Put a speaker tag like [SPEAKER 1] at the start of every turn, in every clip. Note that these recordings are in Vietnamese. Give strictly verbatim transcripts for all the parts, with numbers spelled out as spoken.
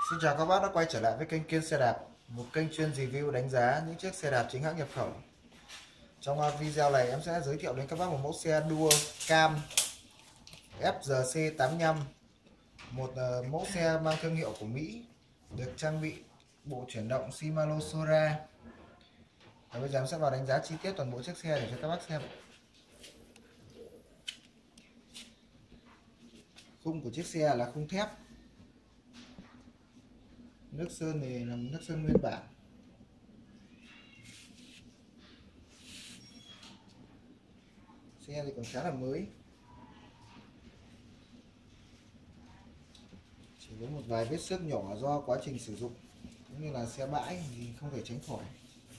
[SPEAKER 1] Xin chào các bác đã quay trở lại với kênh Kiên Xe Đạp, một kênh chuyên review đánh giá những chiếc xe đạp chính hãng nhập khẩu. Trong video này em sẽ giới thiệu đến các bác một mẫu xe đua cam ép giê xê tám mươi lăm, một mẫu xe mang thương hiệu của Mỹ, được trang bị bộ chuyển động Shimano Sora. Và bây giờ em sẽ vào đánh giá chi tiết toàn bộ chiếc xe để cho các bác xem. Khung của chiếc xe là khung thép, nước sơn thì là nước sơn nguyên bản. Xe thì còn khá là mới, chỉ có một vài vết xước nhỏ do quá trình sử dụng cũng như là xe bãi thì không thể tránh khỏi.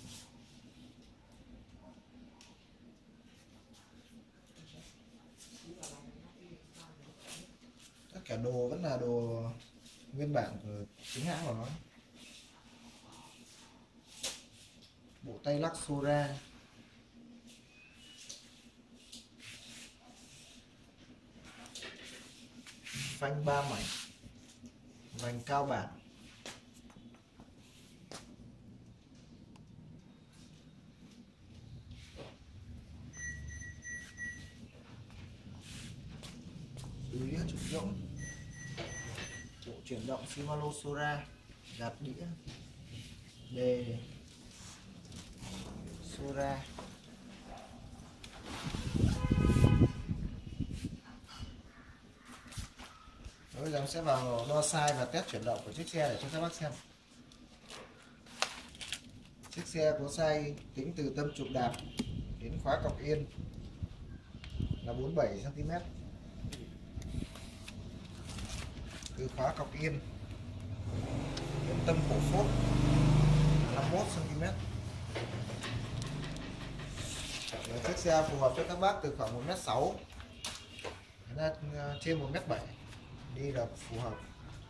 [SPEAKER 1] Tất cả đồ vẫn là đồ nguyên bản của chính hãng của nó. Bộ tay lắc Sora, phanh ba mảnh, vành cao bản, đuôi đĩa trục rỗng, bộ chuyển động Shimano Sora, gạt đĩa, đề Sora. Bây giờ em sẽ vào đo size và test chuyển động của chiếc xe để cho các bác xem. Chiếc xe có size tính từ tâm trục đạp đến khóa cọc yên là bốn mươi bảy xăng ti mét, từ khóa cọc yên đến tâm cổ phốt là năm mươi mốt xăng ti mét. Chiếc xe phù hợp cho các bác từ khoảng một mét sáu đến trên một mét bảy, đi được phù hợp.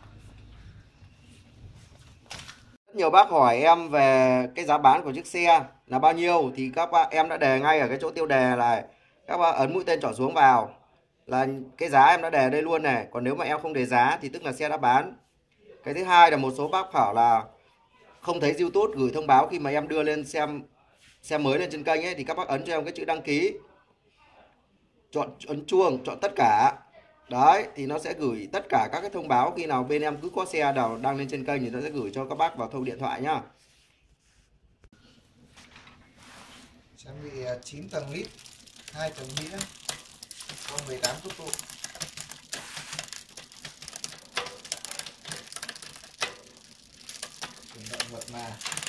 [SPEAKER 2] Rất nhiều bác hỏi em về cái giá bán của chiếc xe là bao nhiêu thì các bác em đã đề ngay ở cái chỗ tiêu đề này, các bác ấn mũi tên chọn xuống vào là cái giá em đã đề đây luôn này. Còn nếu mà em không đề giá thì tức là xe đã bán. Cái thứ hai là một số bác bảo là không thấy YouTube gửi thông báo khi mà em đưa lên xem xe mới lên trên kênh ấy, thì các bác ấn cho em cái chữ đăng ký, chọn ấn chuông, chọn tất cả. Đấy, thì nó sẽ gửi tất cả các cái thông báo khi nào bên em cứ có xe nào đăng lên trên kênh thì nó sẽ gửi cho các bác vào thông điện thoại nhá.
[SPEAKER 1] Trang bị chín tầng lít, hai tầng đĩa, có mười tám cốc tụ. Chuyển động mượt mà,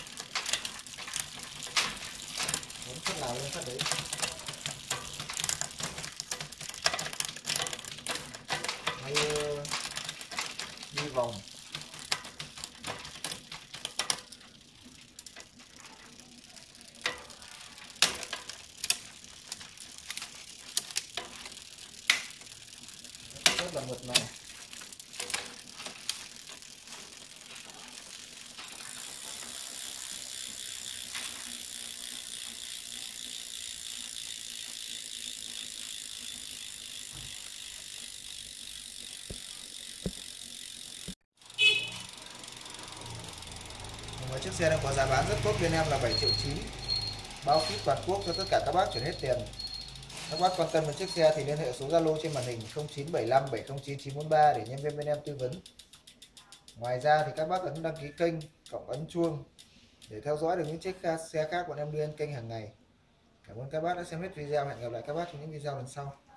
[SPEAKER 1] muốn phát nào lên phát đấy. Máy đi vòng, rất là mượt mà. Và chiếc xe đang có giá bán rất tốt bên em là bảy triệu chín, bao ship toàn quốc cho tất cả các bác chuyển hết tiền. Các bác quan tâm đến chiếc xe thì liên hệ số Zalo trên màn hình không chín bảy năm bảy không chín chín bốn ba để nhân viên bên em tư vấn. Ngoài ra thì các bác ấn đăng ký kênh, cộng ấn chuông để theo dõi được những chiếc xe khác bọn em đưa lên kênh hàng ngày. Cảm ơn các bác đã xem hết video, hẹn gặp lại các bác trong những video lần sau.